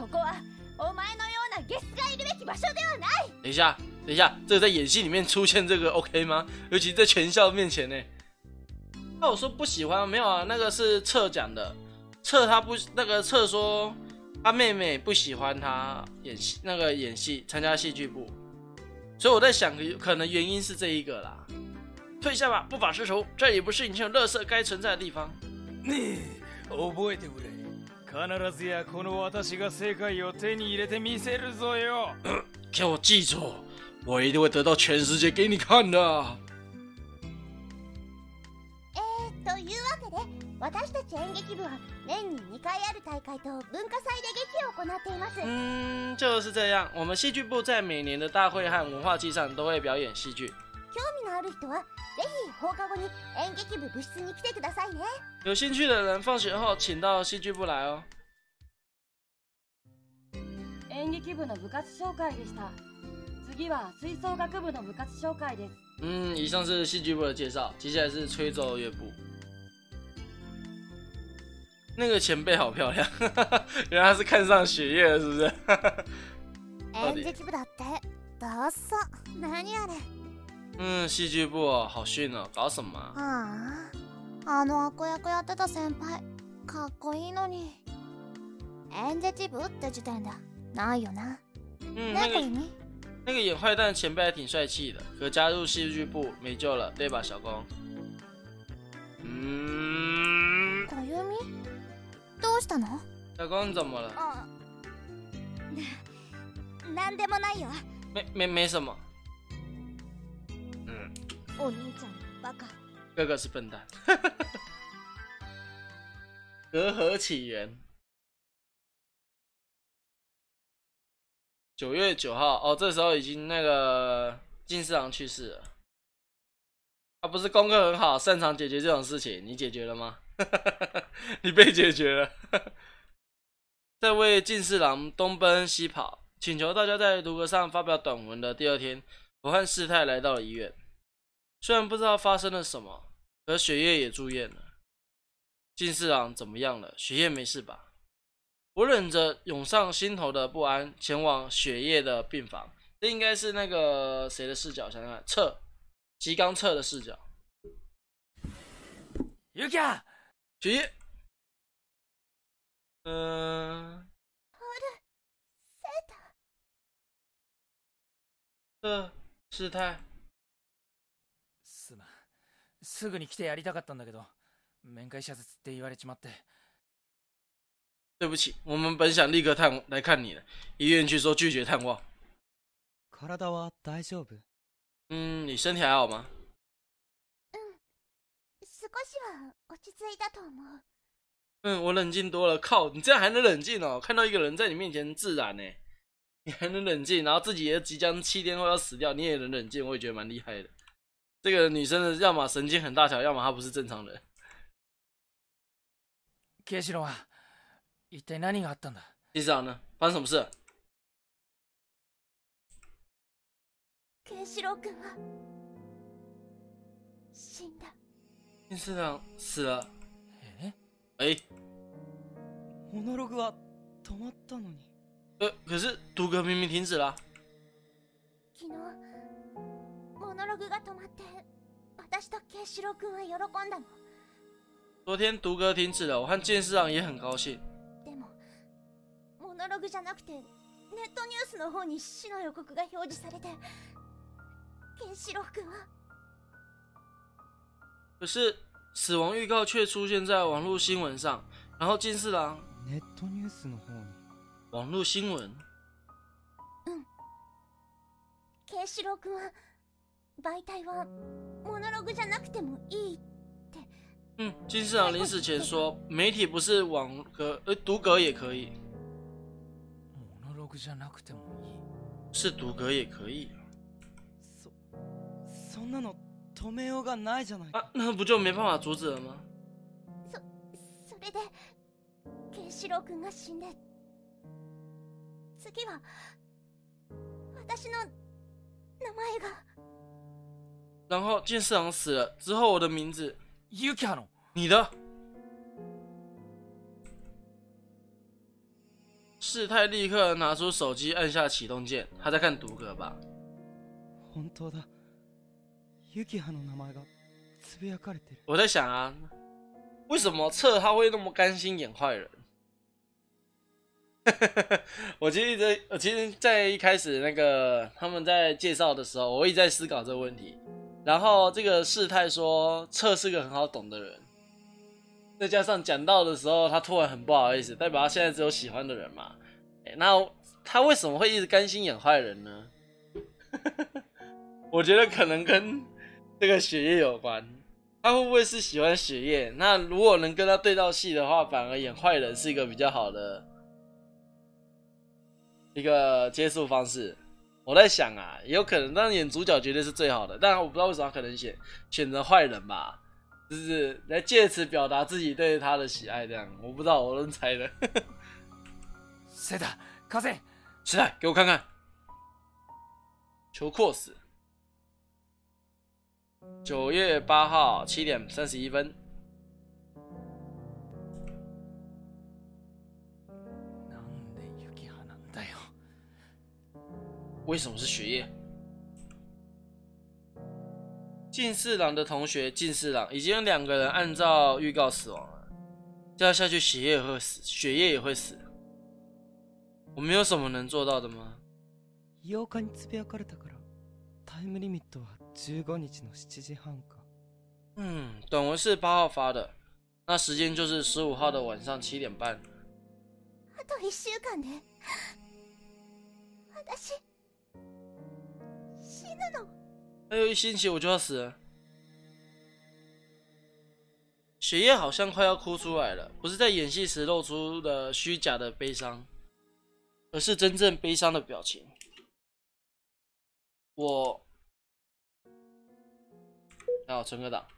ここはお前のようなゲスがいるべき場所ではない。 等一下，这个在演戏里面出现这个 OK 吗？尤其在全校面前呢。那我说不喜欢，没有啊，那个是彻讲的。彻他不，那个彻说他妹妹不喜欢他演戏，参加戏剧部，所以我在想，可能原因是这一个啦。退下吧，不法之徒，这里不是你这种垃圾该存在的地方。 ねえ、覚えてくれ。必ずやこの私が世界を手に入れてみせるぞよ。 给我记住，我一定会得到全世界给你看的。 というわけで、私たち演劇部は年に2回ある大会と文化祭で劇を行っています。 就是这样。我们戏剧部在每年的大会和文化祭上都会表演戏剧。 興味のある人はぜひ放課後に演劇部部室に来てくださいね。 有兴趣的人放学后请到戏剧部来哦。 演劇部の部活紹介でした。次は吹奏楽部の部活紹介です。 以上是戏剧部的介绍，接下来是吹奏乐部。那个前辈好漂亮，原来他是看上雪夜了，是不是？ 演劇部だって。どうぞ。何あれ？ 戏劇部哦，好逊哦，搞什么啊？あの悪役やってた先輩、かっこいいのに。演劇部って時点でないよな。 那个演坏蛋前辈还挺帅气的，可加入戏剧部没救了，对吧，小公？ 小弓，どうしたの？ 小公怎么了？ なんでもないよ。 没什么。 お兄ちゃんバカ。 哥哥是笨蛋。隔阂起源。9月9号哦，这时候已经那个金四郎去世了。他不是功课很好，擅长解决这种事情，你解决了吗？你被解决了。在为金四郎东奔西跑，请求大家在图格上发表短文的第二天，我和世太来到了医院。虽然不知道发生了什么，可雪夜也住院了。金四郎怎么样了？雪夜没事吧？我忍着涌上心头的不安，前往雪夜的病房。这应该是那个谁的视角？想想看，彻吉冈彻的视角。 ゆきゃ、 雪夜。世太。 すまん。すぐに来てやりたかったんだけど、面会謝絶って言われちまって。 对不起，我们本想立刻来看你的，医院却说拒绝探望。 体は大丈夫？ 你身体还好吗？ 少しは落ち着いたと思う。 我冷静多了。靠，你这样还能冷静哦？看到一个人在你面前自然呢，你还能冷静，然后自己也即将7天后要死掉，你也能冷静，我也觉得蛮厉害的。这个女生的要么神经很大条，要么她不是正常人。 ケイシロウは一体何があったんだ？ 金四郎呢？发生什么事了？ ケイシロウ君は死んだ。 金四郎死了。 モノログは止まったのに。 可是毒格明明停止了。 昨日モノログが止まって、私とケイシロウ君は喜んだの。 昨天毒格停止了，我和金四郎也很高兴。 でもモノログじゃなくてネットニュースの方に死の予告が表示されて、ケイシロウ君は。 可是死亡预告却出现在网络新闻上，然后金四郎。 ネットニュースの方に。 网络新闻。 ケイシロウ君は媒体はモノログじゃなくてもいいって。 金四郎临死前说，媒体不是网格，毒格也可以。 モノログじゃなくてもいい。 是毒格也可以。 そんなの止めようがないじゃないか。 那不就没办法阻止了吗？ それでケイシロウ君が死んで、次は私の名前が。 然后金四郎死了之后，我的名字。 ユキハの。 你的。 世太立刻拿出手机，按下启动键。他在看读格吧？ 本当だ。ユキハの名前がつぶやかれてる。 我在想啊，为什么彻他会那么甘心演坏人？我其实在一开始那个他们在介绍的时候，我一直在思考这个问题。然后这个世态说彻是个很好懂的人，再加上讲到的时候，他突然很不好意思，代表他现在只有喜欢的人嘛。那他为什么会一直甘心演坏人呢？我觉得可能跟这个雪叶有关。他会不会是喜欢雪叶？那如果能跟他对到戏的话，反而演坏人是一个比较好的一个接触方式。我在想啊，也有可能，但演主角绝对是最好的。但我不知道为什么他可能选择坏人吧，就是来借此表达自己对他的喜爱，这样我不知道，我乱猜的。 セダ、風。 是的，给我看看。求阔死。9月8号7点31分。 なんでユキハなんだよ。 为什么是雪叶？近四郎的同学近四郎已经有2个人按照预告死亡了，这样下去雪叶也会死，雪叶也会死。我们有什么能做到的吗 8日につぶやかれたから、タイムリミットは15日の7時半か。 短文是8号发的，那时间就是15号的晚上7点半。 あと1週間で私死ぬの。 还有1星期我就要死了。雪叶好像快要哭出来了，不是在演戏时露出的虚假的悲伤，而是真正悲伤的表情。我存个档。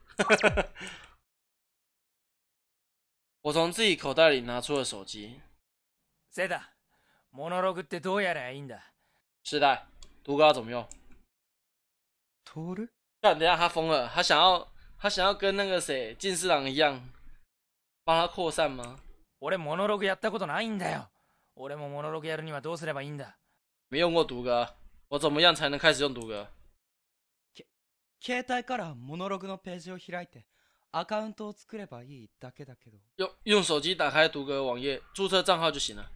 我从自己口袋里拿出了手机。 セダ、モノログってどうやりゃいいんだ。 世代，读稿怎么用？ トール？ 但等一下他疯了，他想要跟那个谁近四郎一样，帮他扩散吗？ 俺モノログやったことないんだよ。俺もモノログやるにはどうすればいいんだ。 没用过读格，我怎么样才能开始用读格？ 携帯からモノログのページを開いてアカウントを作ればいいだけだけど。 用手机打开读格网页，注册账号就行了。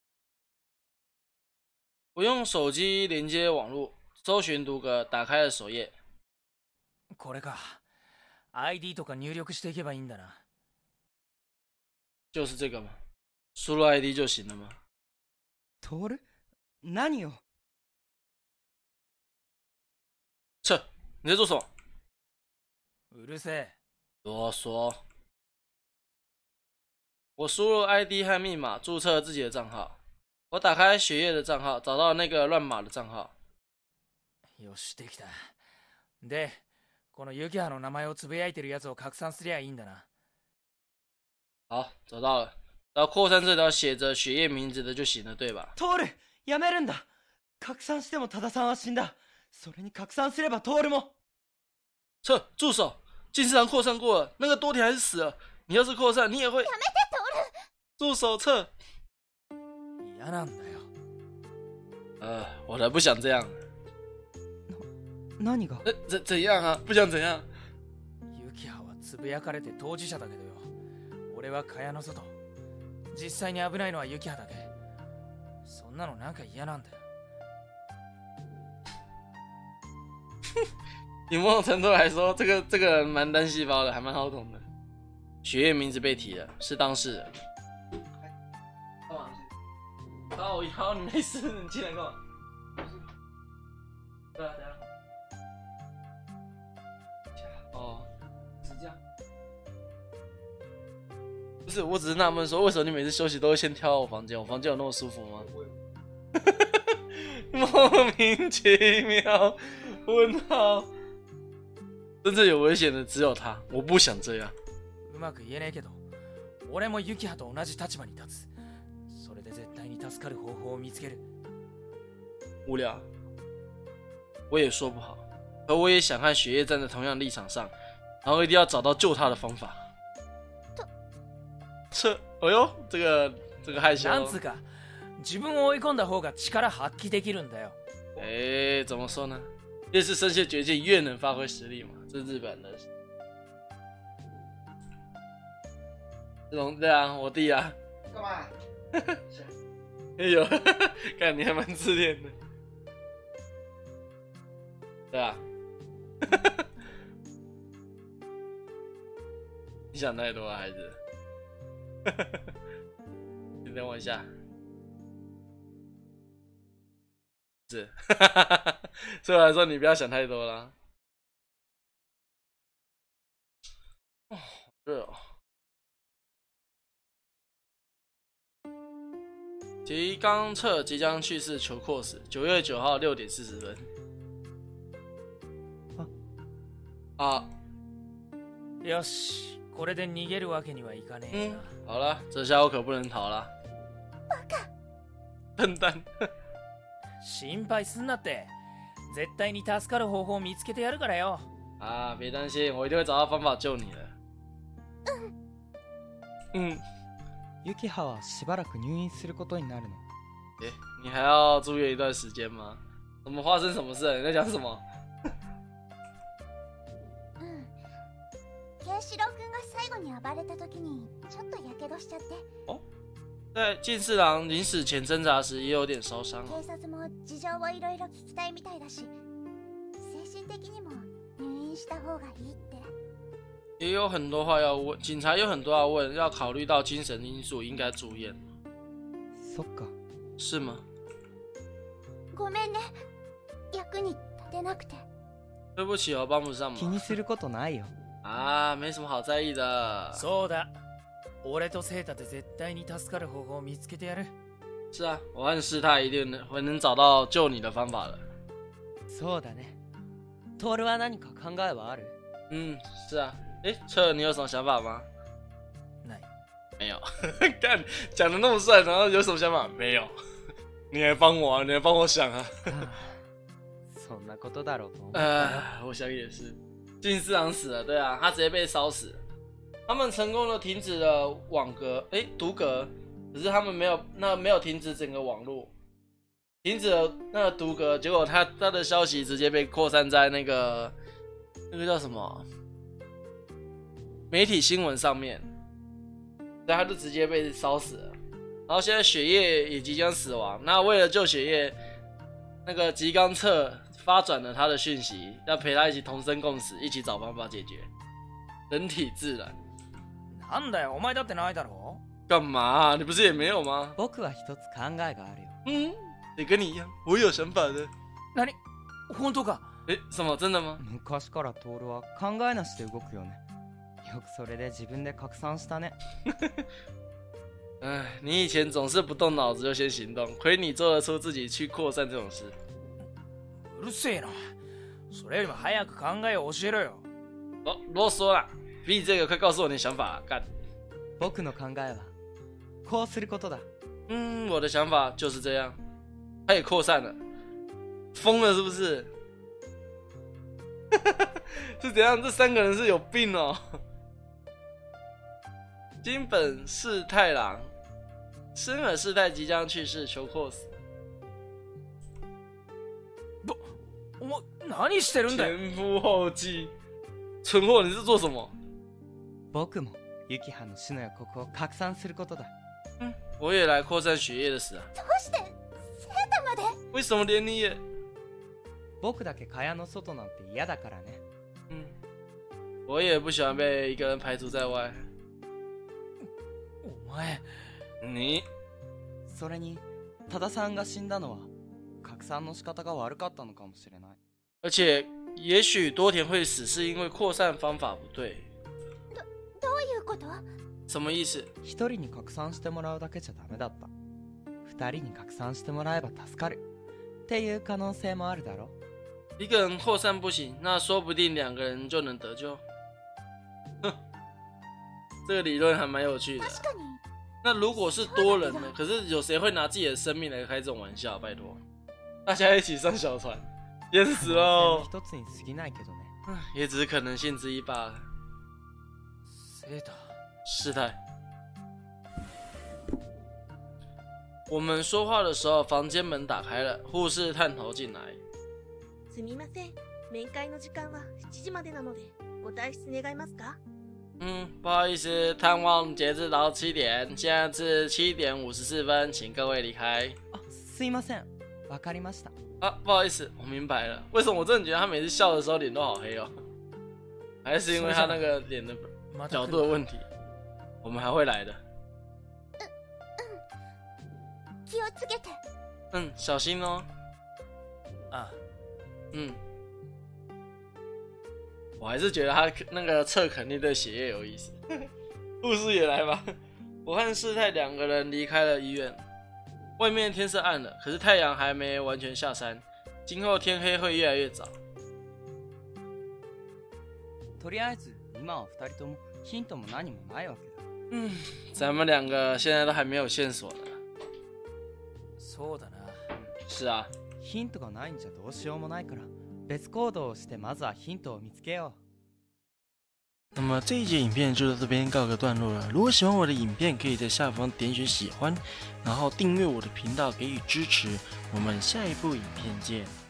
我用手机连接网络，搜寻读格，打开了首页。 これか。ID とか入力していけばいいんだな。 就是这个吗？输入 ID 就行了吗？ トール？何よ？ 撤！你在做什么？ うるせえ。 啰嗦。我输入 ID 和密码，注册自己的账号。我打开雪叶的账号，找到那个乱码的账号。 よし、できた。で、このユキハの名前をつぶやいてるやつを拡散すりゃいいんだな。 好，找到了。然后扩散这条写着雪叶名字的就行了，对吧？ トール！やめるんだ！拡散しても多田さんは死んだ。それに拡散すればトールも。 撤！住手！近四郎扩散过了，那个多田还是死了。你要是扩散，你也会。 やめてトール。 住手！撤！ 嫌なんだよ。 我才不想这样。 何が？ 怎样啊？不想怎样？ ユキハはつぶやかれて当事者だけどよ。俺は蚊帳の外。実際に危ないのはユキハだけ。そんなのなんか嫌なんだよ。 以某种程度来说，这个人蛮单细胞的，还蛮好懂的。雪叶名字被提了，是当事人。干嘛去？打我腰，你没事，你进来干嘛？对啊，等下。哦，是这样。不是，我只是纳闷说，为什么你每次休息都会先跳到我房间？我房间有那么舒服吗？莫名其妙，问号。真正有危险的只有他，我不想这样。 うまく言えねえけど、俺もユキハと同じ立場に立つ。それで絶対に助かる方法を見つける。 无聊，我也说不好，而我也想和雪叶站在同样立场上，然后一定要找到救他的方法。哎呦，这个害羞。 なんつうか、 自分を追い込んだ方が力発揮できるんだよ。 怎么说呢？越是深陷绝境，越能发挥实力嘛，这是日本的。这种对啊，我弟啊。 干嘛？ 有，看你还蛮自恋的。对啊。你想太多了，孩子。你等我一下。是，所以我来说，你不要想太多啦。哦，好热哦。吉冈彻即将去世，求阔死。9月9号6点40分。啊。 よし、これで逃げるわけにはいかねえな。 好了，这下我可不能逃了。笨蛋。 心配すんなって。絶対に助かる方法を見つけてやるからよ。 啊，别担心，我一定会找到方法救你的。 ユキハはしばらく入院することになるの。 你还要住院一段时间吗？怎么发生什么事了？你在讲什么？ ケンシロウくんが最後に暴れた時にちょっとやけどしちゃって。 在近四郎临死前挣扎时也有点烧伤。 警察も事情をいろいろ聞きたいみたいだし、精神的にも入院した方がいいって。 也有很多话要问，警察有很多要问，要考虑到精神因素，应该住院。 そっか。 是吗？ ごめんね、役に立てなくて。 对不起哦，帮不上忙。 気にすることないよ。 啊，没什么好在意的。 そうだ。俺とセータで絶対に助かる方法を見つけてやる。 是啊，我和师太一定能找到救你的方法的。 そうだね。トールは何か考えはある？ 是啊。彻，你有什么想法吗？没有。干，讲的那么帅，然后有什么想法？没有。你还帮我啊？你还帮我想啊？ そんなことだろうと思ったよ。 我想也是。金四郎死了，对啊，他直接被烧死了。他们成功的停止了网格，毒格，可是他们没有停止整个网络，停止了那个毒格，结果他的消息直接被扩散在那个叫什么媒体新闻上面，所以他就直接被烧死了。然后现在雪叶也即将死亡，那为了救雪叶，那个吉冈彻发转了他的讯息，要陪他一起同生共死，一起找方法解决。人体自然。 なんだよ、お前だってないだろ。 干嘛？你不是也没有吗？ 僕は一つ考えがあるよ。 也跟你一样，我有想法的。 何？本当か？ 什么？真的吗？ 昔からトールは考えなしで動くよね。よくそれで自分で拡散したね。 你以前总是不动脑子就先行动，亏你做得出自己去扩散这种事。 うるせえな。それよりも早く考えを教えろよ。 啰嗦啦！比这个，快告诉我你的想法，干！ 僕の考えはこうすることだ。 我的想法就是这样。他也扩散了，疯了是不是？是怎样？这三个人是有病哦！金本市太郎、深耳世太即将去世，求阔死。 お前何してるんだよ。 前赴后继，蠢货，你是做什么？ 僕もユキハの死の予告を拡散することだ。 我也来扩散雪叶的死啊！ どうしてセータまで？ 为什么连你也？ 僕だけ蚊帳の外なんて嫌だからね。 我也不喜欢被一个人排除在外。 お前。 你。 それに多田さんが死んだのは拡散の仕方が悪かったのかもしれない。 而且也许多田会死是因为扩散方法不对。 どういうこと？ 什么意思？ 一人に拡散してもらうだけじゃダメだった。二人に拡散してもらえば助かるっていう可能性もあるだろ。 一个人扩散不行，那说不定两个人就能得救。哼，这个理论还蛮有趣的。 確かに。 那如果是多人呢？可是有谁会拿自己的生命来开这种玩笑？拜托，大家一起上小船，淹死喽！ 一つに過ぎないけどね。 也只是可能性之一罢了。 セータ。 世太。 我们说话的时候，房间门打开了，护士探头进来。 すみません。面会の時間は7時までなので、ご退出願いますか？ 不好意思，探望截止到7点，现在是7点54分，请各位离开。 あ、すいません。わかりました。 啊，不好意思，我明白了。为什么我真的觉得他每次笑的时候脸都好黑哦？还是因为他那个脸的角度的问题？我们还会来的。 気をつけて。 小心哦。 あ、 我还是觉得他那个测肯定对血液有意思。护士也来吧。我和世太2个人离开了医院。外面天色暗了，可是太阳还没完全下山，今后天黑会越来越早。 とりあえず今は2人ともヒントも何もないわけだ。 咱们2个现在都还没有线索呢。 そうだな。 是啊。 ヒントがないんじゃどうしようもないから、別行動をしてまずはヒントを見つけよう。 那么这一节影片就到这边告个段落了。如果喜欢我的影片，可以在下方点选喜欢，然后订阅我的频道给予支持。我们下一部影片见。